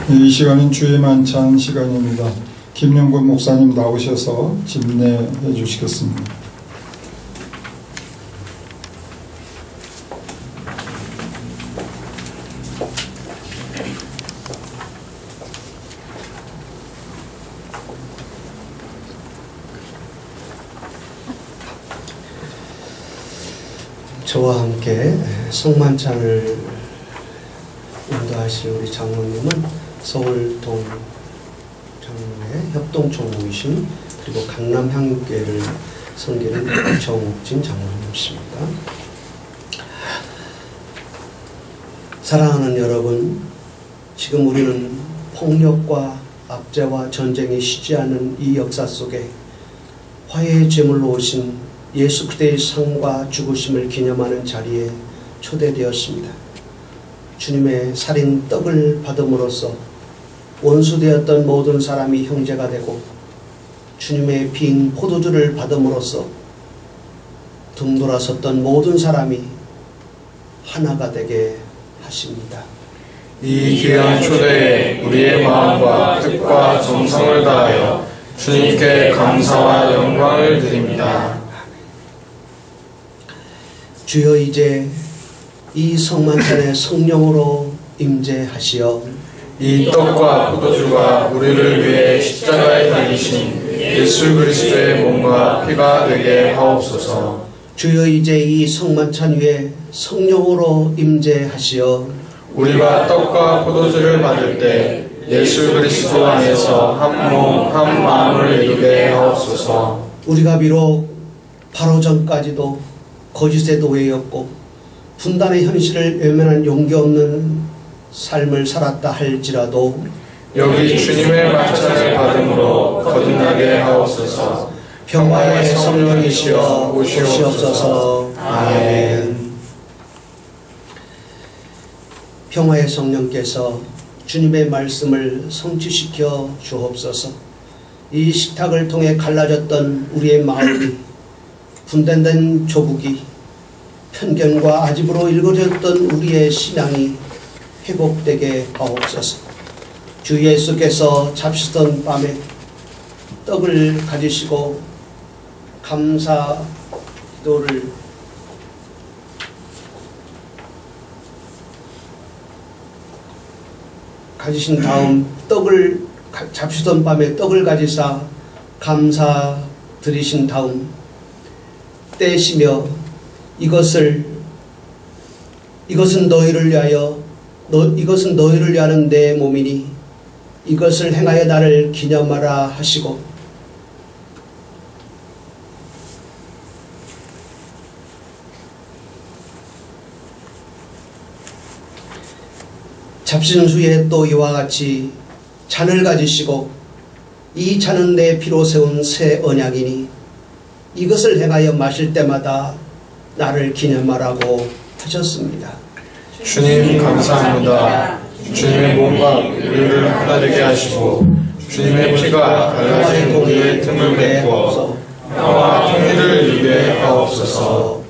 이 시간은 주의 만찬 시간입니다. 김영근 목사님 나오셔서 집례해 주시겠습니다. 저와 함께 성만찬을 인도하실 우리 장로님은 서울 동장로회 협동총무이신 그리고 강남 향교회를 섬기는 정욱진 장로님이십니다. 사랑하는 여러분, 지금 우리는 폭력과 압제와 전쟁이 쉬지 않는 이 역사 속에 화해의 제물로 오신 예수 그리스도의 삶과 죽으심을 기념하는 자리에 초대되었습니다. 주님의 살인 떡을 받음으로써 원수되었던 모든 사람이 형제가 되고, 주님의 빈 포도주를 받음으로써 둥돌아섰던 모든 사람이 하나가 되게 하십니다. 이 귀한 초대에 우리의 마음과 뜻과 정성을 다하여 주님께 감사와 영광을 드립니다. 주여, 이제 이 성만찬에 성령으로 임재하시어 이 떡과 포도주가 우리를 위해 십자가에 달리신 예수 그리스도의 몸과 피가 되게 하옵소서. 주여, 이제 이 성만찬 위에 성령으로 임재하시어 우리가 떡과 포도주를 받을 때 예수 그리스도 안에서 한 몸 한 마음을 이루게 하옵소서. 우리가 비록 바로 전까지도 거짓의 노예였고 분단의 현실을 외면한 용기 없는 삶을 살았다 할지라도 여기 주님의 만찬을 받음으로 거듭나게 하옵소서. 평화의 성령이시여 오시옵소서. 아멘. 평화의 성령께서 주님의 말씀을 성취시켜 주옵소서. 이 식탁을 통해 갈라졌던 우리의 마음이, 분단된 조국이, 편견과 아집으로 일그러졌던 우리의 신앙이 회복되게 하옵소서. 주 예수께서 잡수던 밤에 떡을 가지시고 감사 기도를 가지신 다음 잡수던 밤에 떡을 가지사 감사 드리신 다음 떼시며 이것은 너희를 위하는 내 몸이니 이것을 행하여 나를 기념하라 하시고, 잡신 후에 또 이와 같이 잔을 가지시고 이 잔은 내 피로 세운 새 언약이니 이것을 행하여 마실 때마다 나를 기념하라고 하셨습니다. 주님 감사합니다. 주님의 몸과 우리를 하나 되게 하시고 주님의 피가 갈라진 우리의 틈을 메꾸어 평화와 통일을 이루게 하옵소서.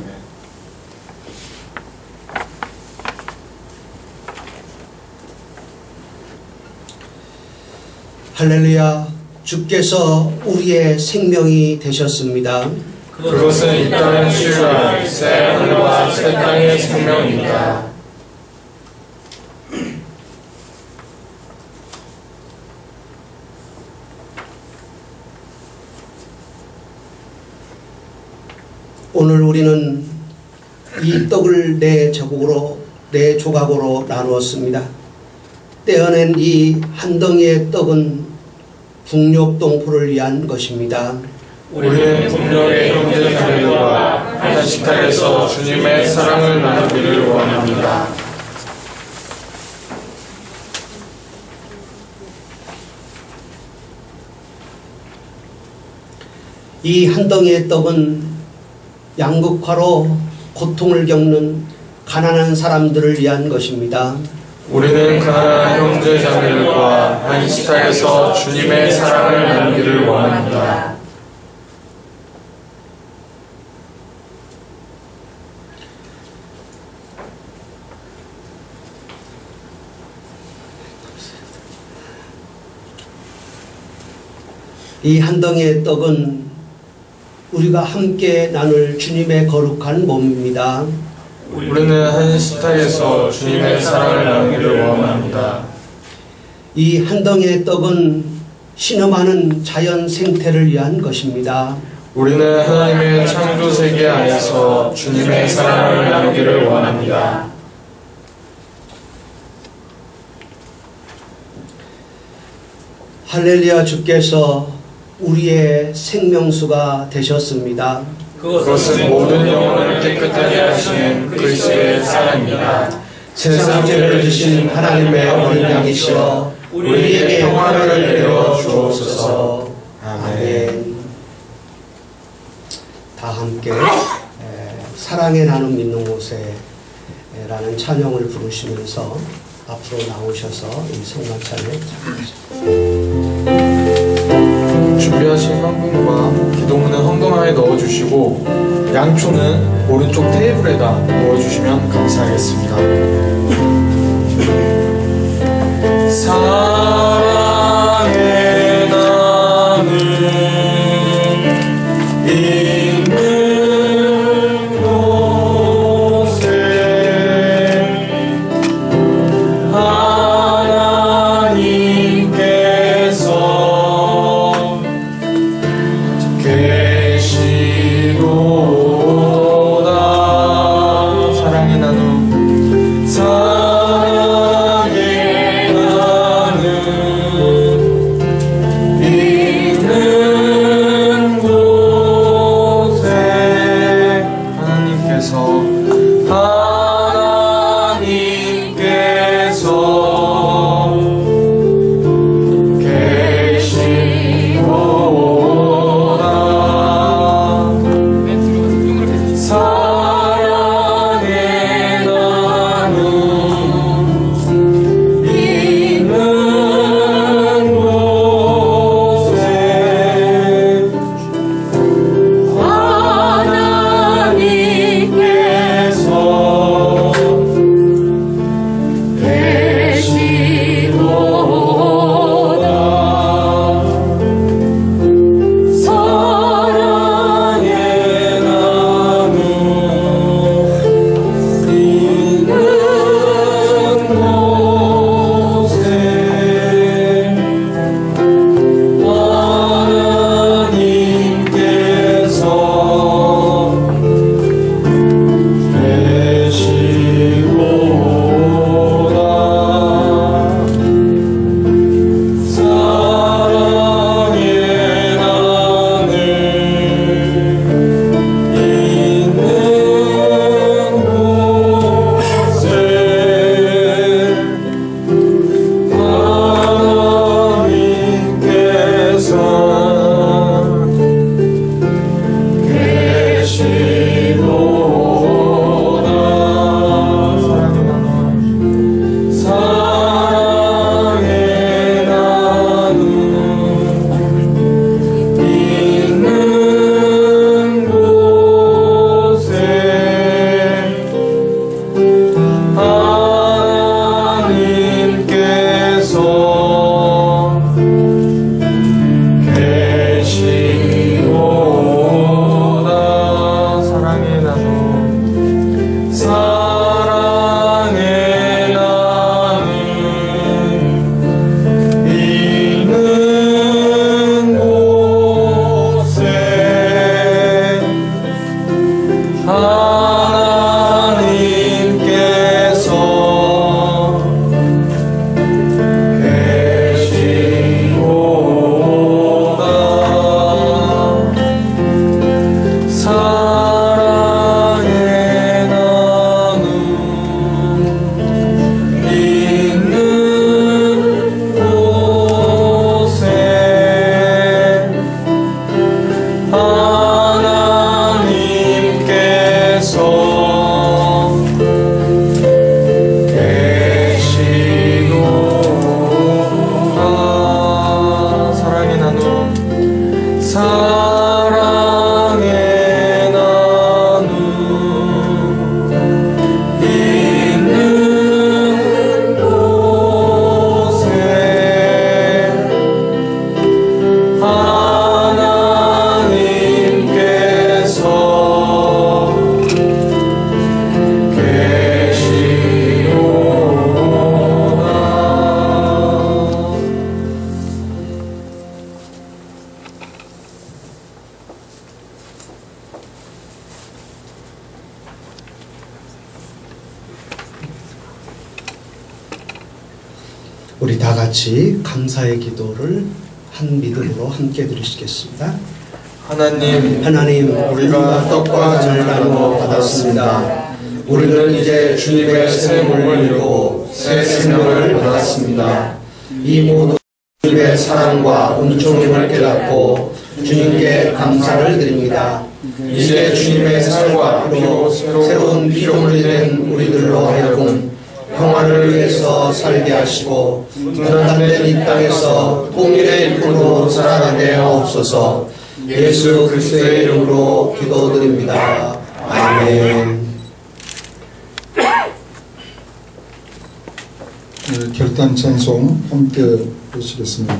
할렐루야. 주께서 우리의 생명이 되셨습니다. 그것은 이 땅을 치유할 새 하늘과 새 땅의 생명입니다. 오늘 우리는 이 떡을 네 조각으로 나누었습니다. 떼어낸 이 한 덩이의 떡은 북녘동포를 위한 것입니다. 우리는 북녘의 형제 자매들과 한 식탁에서 주님의 사랑을 나누기를 원합니다. 이 한 덩이의 떡은 양극화로 고통을 겪는 가난한 사람들을 위한 것입니다. 우리는 가난한 형제 자매들과 한 식탁에서 주님의 사랑을 나누기를 원합니다. 이 한 덩이의 떡은 우리가 함께 나눌 주님의 거룩한 몸입니다. 우리는 한 식탁에서 주님의 사랑을 나누기를 원합니다. 이 한 덩이의 떡은 신음하는 자연 생태를 위한 것입니다. 우리는 하나님의 창조 세계 안에서 주님의 사랑을 나누기를 원합니다. 할렐루야, 주께서 우리의 생명수가 되셨습니다. 그것은 모든 영혼을 깨끗하게 하시는 그리스도의 사랑입니다. 세상 죄를 지신 하나님의 어린 양이시여 우리에게 평화를 내려 주옵소서. 아멘. 다 함께 사랑의 나눔 있는 곳에 라는 찬양을 부르시면서 앞으로 나오셔서 이 성만찬에 참여하십시오. 준비하신 헌금과 기도문은 헌금함에 넣어주시고 양초는 오른쪽 테이블에다 놓아주시면 감사하겠습니다. 사랑의 나눔 있는 곳에 하나님께서 계시도다. 사랑의 나눔 사랑의 나눔 우리 다 같이 감사의 기도를 한 믿음으로 함께 드리시겠습니다. 하나님, 우리가 떡과 잔을 나누어 받았습니다. 우리는 이제 주님의 새 몸을 이루고 새 생명을 받았습니다. 이 모든 주님의 사랑과 은총임을 깨닫고 주님께 감사를 드립니다. 이제 주님의 살과 피로 새로운 피조물이 된 우리들로 하여금 평화를 위해서 살게 하시고 연단된 이 땅에서 통일의 일꾼으로 살아가게 하옵소서. 예수 그리스도의 이름으로 기도드립니다. 아멘. 결단 찬송 함께 보시겠습니다.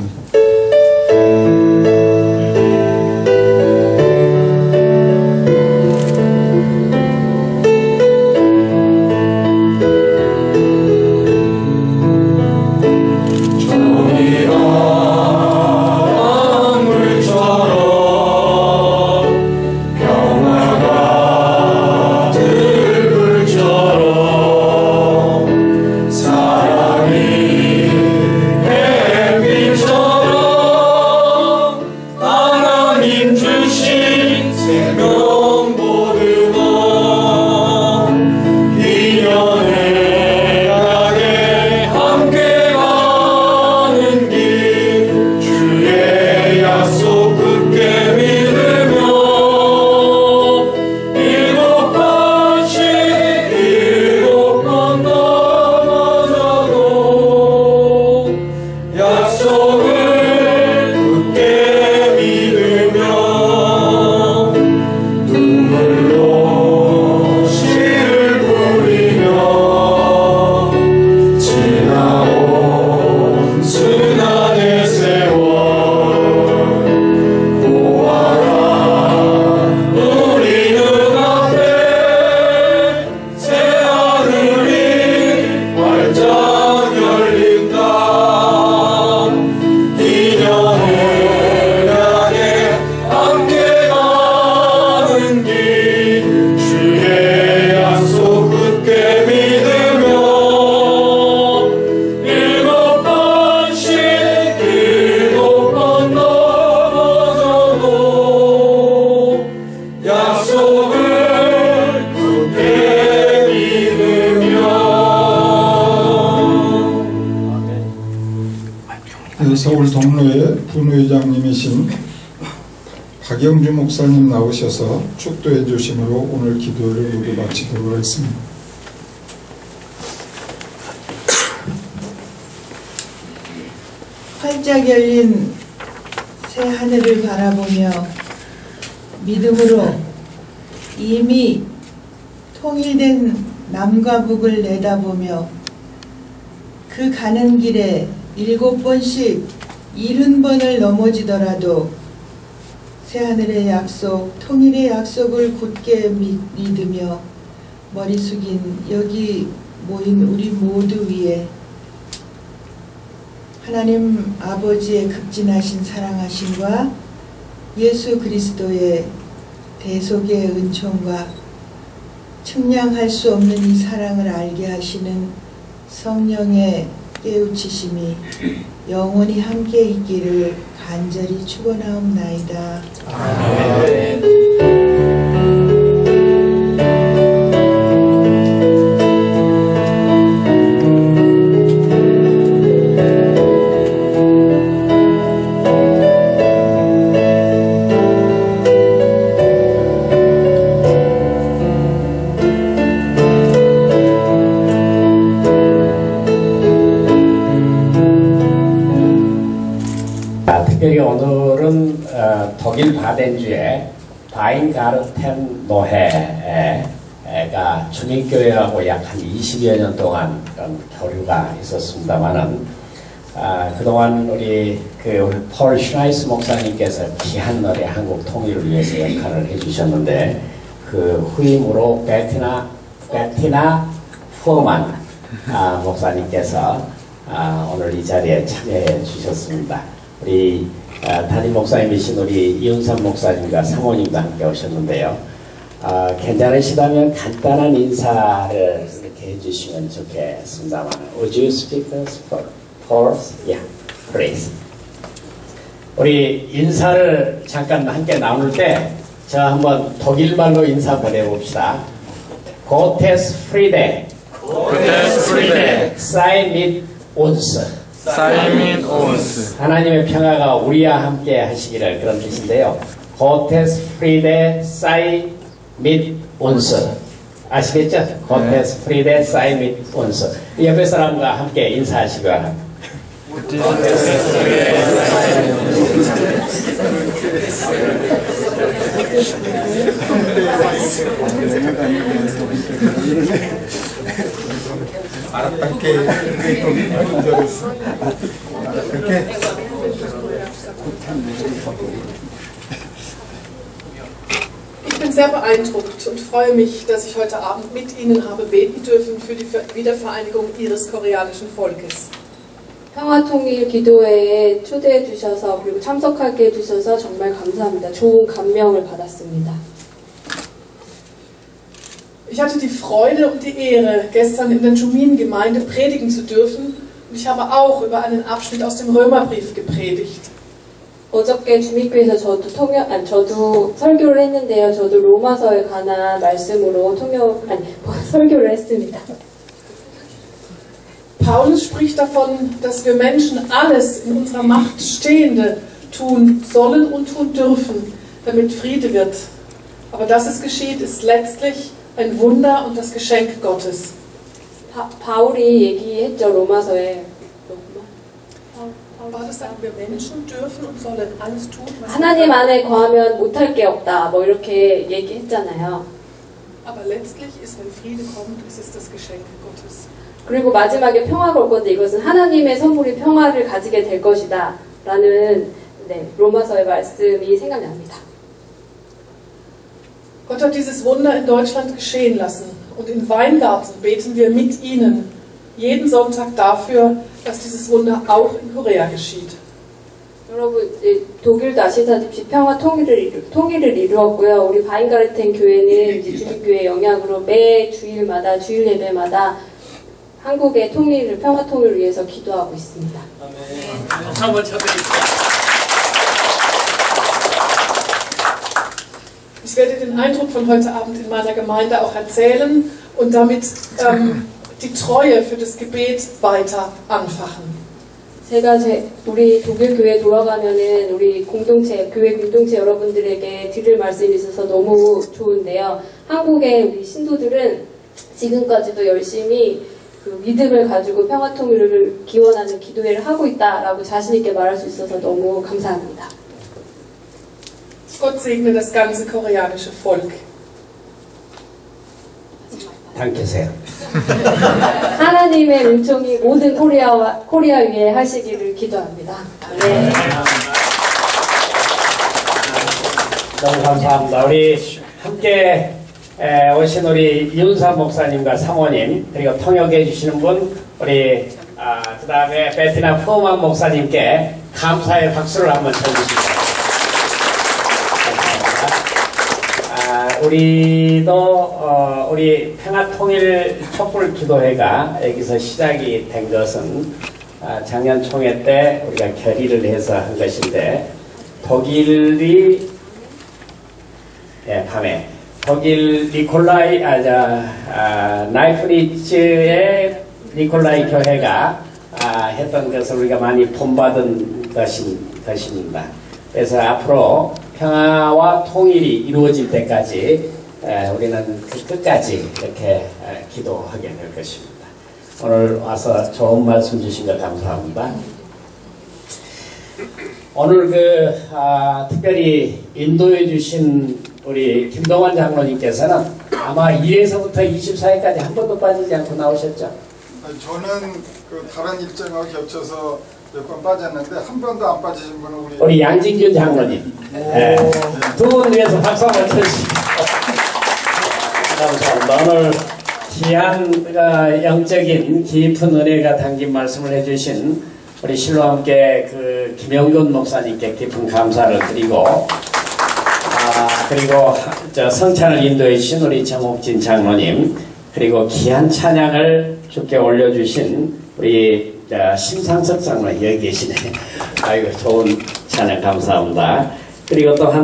서울 동로의 분회장님이신 박영주 목사님 나오셔서 축도해 주심으로 오늘 기도를 모두 마치도록 하겠습니다. 활짝 열린 새 하늘을 바라보며 믿음으로 이미 통일된 남과 북을 내다보며 그 가는 길에 7번씩 70번을 넘어지더라도 새하늘의 약속, 통일의 약속을 굳게 믿으며 머리 숙인 여기 모인 우리 모두 위에 하나님 아버지의 극진하신 사랑하심과 예수 그리스도의 대속의 은총과 측량할 수 없는 이 사랑을 알게 하시는 성령의 깨우치심이 영원히 함께 있기를 간절히 축원하옵나이다. 아멘. 특별히 오늘은 독일 바덴주의 바인가르텐 노회가 주민교회하고 약 한 20여 년 동안 그런 교류가 있었습니다만은 그동안 우리 폴 슈나이스 목사님께서 귀한 노래 한국 통일을 위해서 역할을 해주셨는데 그 후임으로 베티나 푸어만 목사님께서 오늘 이 자리에 참여해 주셨습니다. 우리 담임 목사님이신 우리 이윤삼 목사님과 사모님도 함께 오셨는데요. 괜찮으시다면 간단한 인사를 이렇게 해주시면 좋겠습니다만 Would you speak the praise. 우리 인사를 잠깐 함께 나눌 때 저 한번 독일말로 인사 한번 해봅시다. Gottes Friede. Gottes Friede. Sei mit uns. Sei mit uns. 하나님의 평화가 우리와 함께 하시기를, 그런 뜻인데요. Gottes Friede sei mit uns. 아시겠죠? Gottes Friede sei mit uns. 옆에 사람과 함께 인사하시기 바랍니다. Ich bin sehr beeindruckt und freue mich, dass ich heute Abend mit Ihnen habe beten dürfen für die Wiedervereinigung Ihres koreanischen Volkes. 평화통일 기도회에 초대해 주셔서 그리고 참석하게 해주셔서 정말 감사합니다. 좋은 감명을 받았습니다. Ich hatte die Freude und die Ehre, gestern in der Jumin-Gemeinde predigen zu dürfen. Und ich habe auch über einen Abschnitt aus dem Römerbrief gepredigt. 어저께 주민교회에서 저도 설교를 했는데요. 저도 로마서에 관한 말씀으로 설교를 했습니다. Paulus spricht davon, dass wir Menschen alles in unserer Macht Stehende tun sollen und tun dürfen, damit Friede wird. Aber dass es geschieht, ist letztlich ein Wunder und das Geschenk Gottes. 바울이 얘기했죠. 로마서에. War das, sagen wir Menschen dürfen und sollen alles tun? 하나님 안에 거하면 못할 게 없다. 뭐 이렇게 얘기했잖아요. Aber letztlich ist, wenn Friede kommt, ist es das Geschenk Gottes. 그리고 마지막에 평화가 올 건데 이것은 하나님의 선물이 평화를 가지게 될 것이다 라는 로마서의 말씀이 생각납니다. Gott hat dieses Wunder in Deutschland geschehen lassen und in Weingarten beten wir mit Ihnen jeden Sonntag dafür, dass dieses Wunder auch in Korea geschieht. 여러분, 독일도 아시다시피 평화 통일을 이루었고요. 우리 바인가르텐 교회는 주민교회 영향으로 매 주일마다 주일 예배마다 한국의 통일을, 평화 통일을 위해서 기도하고 있습니다. 한번 쳐드립니다. Ich werde den Eindruck von heute Abend in meiner Gemeinde auch erzählen und damit die Treue für das Gebet weiter anfachen. 제가 우리 독일 교회 돌아가면은 우리 교회 공동체 여러분들에게 드릴 말씀이 있어서 너무 좋은데요. 한국의 우리 신도들은 지금까지도 열심히 그 믿음을 가지고 평화통일을 기원하는 기도회를 하고 있다라고 자신있게 말할 수 있어서 너무 감사합니다. Gott segne das ganze koreanische Volk. 당기세요. 하나님의 은총이 모든 코리아 위에 하시기를 기도합니다. 네. 너무 감사합니다. 우리 함께 오신 우리 이윤사 목사님과 사모님, 그리고 통역해 주시는 분, 우리 그 다음에 베트남 푸만 목사님께 감사의 박수를 한번 쳐주시기 바랍니다. 우리도 우리 평화통일 촛불기도회가 여기서 시작이 된 것은 작년 총회 때 우리가 결의를 해서 한 것인데, 독일이 밤에 독일 나이프리츠의 니콜라이 교회가 했던 것을 우리가 많이 본받은 것입니다. 그래서 앞으로 평화와 통일이 이루어질 때까지 우리는 그 끝까지 이렇게 기도하게 될 것입니다. 오늘 와서 좋은 말씀 주신 것 감사합니다. 오늘 특별히 인도해 주신 우리 김동환 장로님께서는 아마 1에서부터 24일까지 한 번도 빠지지 않고 나오셨죠? 저는 다른 일정하고 겹쳐서 몇 번 빠졌는데 한 번도 안 빠지신 분은 우리 양진균 장로님. 두 분 위해서 박수 한번 쳐주시고. 감사합니다. 오늘 귀한 영적인 깊은 은혜가 담긴 말씀을 해주신 우리 실로와 함께 김영균 목사님께 깊은 감사를 드리고, 그리고 성찬을 인도해 주신 우리 정옥진 장로님, 그리고 귀한 찬양을 주께 올려주신 우리 심상석 장로 여기 계시네. 아이고 좋은 찬양 감사합니다. 그리고 또 한